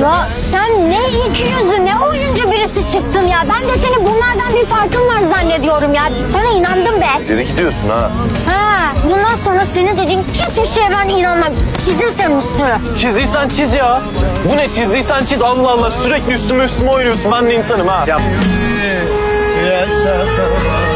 Ya sen ne iki yüzlü ne oyuncu birisi çıktın ya. Ben de senin bunlardan bir farkın var zannediyorum ya. Sana inandım be. Dedik diyorsun ha. Ha, bundan sonra senin dediğin hiçbir şeye ben inanmam. Çizin sen üstüne. Çizdiysen çiz ya. Bu ne çizdiysen çiz. Allah Allah sürekli üstüme oynuyorsun. Ben de insanım ha. Ya.